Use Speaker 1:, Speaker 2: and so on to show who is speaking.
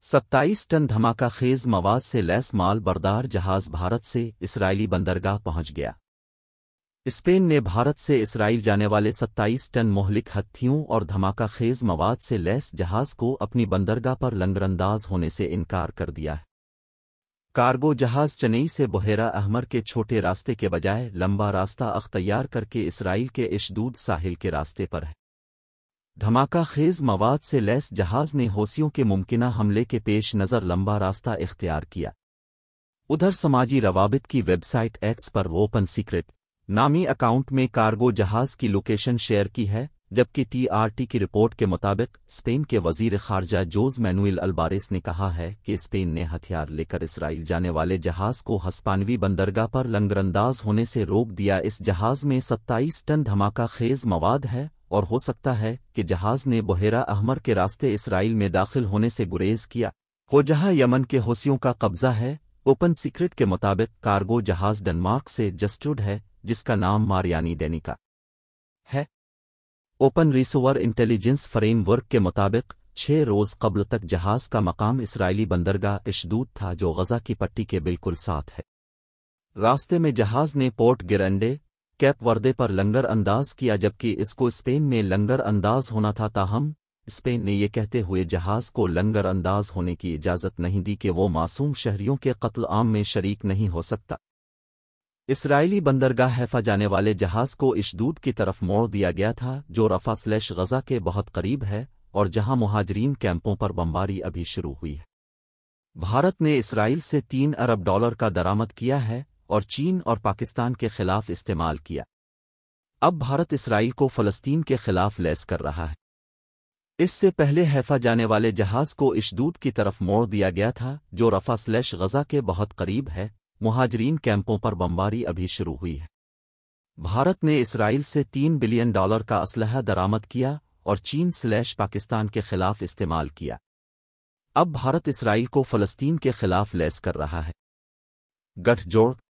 Speaker 1: 27 ton धमाका खेज मवाद से लैस माल बरदार जहाज भारत से इसराइली बंदरगाह पहुंच गया। स्पेन ने भारत से इसराइल जाने वाले 27 टन मोहलिक हथियों और धमाका खेज मवाद से लैस जहाज को अपनी बंदरगाह पर लंगरअंदाज होने से इनकार कर दिया है। कार्गो जहाज चेन्नई से बुहेरा अहमर के छोटे रास्ते के बजाय लंबा रास्ता अख्तियार करके इसराइल के इशदूद साहिल के रास्ते पर है। धमाका खेज मवाद से लैस जहाज ने हौसियों के मुमकिना हमले के पेश नज़र लंबा रास्ता इख्तियार किया। उधर समाजी रवाबित की वेबसाइट एक्स पर ओपन सीक्रेट नामी अकाउंट में कार्गो जहाज की लोकेशन शेयर की है, जबकि टीआरटी की रिपोर्ट के मुताबिक स्पेन के वजीर खारजा जोज मैनुएल अल्बारेस ने कहा है कि स्पेन ने हथियार लेकर इसराइल जाने वाले जहाज को हस्पानवी बंदरगाह पर लंगरअंदाज होने से रोक दिया। इस जहाज में 27 टन धमाका खेज मवाद है और हो सकता है कि जहाज ने बुहेरा अहमर के रास्ते इसराइल में दाखिल होने से गुरेज किया हो, जहां यमन के हौसियों का कब्जा है। ओपन सीक्रेट के मुताबिक कार्गो जहाज डेनमार्क से जस्टूड है, जिसका नाम मारियानी डेनिका है। ओपन रिसोवर इंटेलिजेंस फ्रेमवर्क के मुताबिक 6 रोज कबल तक जहाज का मकाम इसराइली बंदरगाह इशदूद था, जो गजा की पट्टी के बिल्कुल साथ है। रास्ते में जहाज ने पोर्ट गिरंडे कैप वर्दे पर लंगर अंदाज किया, जबकि इसको स्पेन में लंगर अंदाज होना था। ताहम स्पेन ने यह कहते हुए जहाज को लंगर अंदाज होने की इजाज़त नहीं दी कि वो मासूम शहरियों के कत्ल आम में शरीक नहीं हो सकता। इसराइली बंदरगाह हैफा जाने वाले जहाज को इशदूद की तरफ मोड़ दिया गया था, जो रफा/गजा के बहुत करीब है और जहां मुहाजिरीन कैंपों पर बमबारी अभी शुरू हुई है। भारत ने इसराइल से $3 अरब का दरामद किया है और चीन और पाकिस्तान के खिलाफ इस्तेमाल किया। अब भारत इसराइल को फ़लस्तीन के खिलाफ लैस कर रहा है। इससे पहले हैफा जाने वाले जहाज को इशदूद की तरफ मोड़ दिया गया था, जो रफा/गजा के बहुत करीब है। मुहाजिरीन कैंपों पर बमबारी अभी शुरू हुई है। भारत ने इसराइल से $3 बिलियन का असलहा दरामद किया और चीन/पाकिस्तान के खिलाफ इस्तेमाल किया। अब भारत इसराइल को फ़लस्तीन के खिलाफ लैस कर रहा है। गठजोड़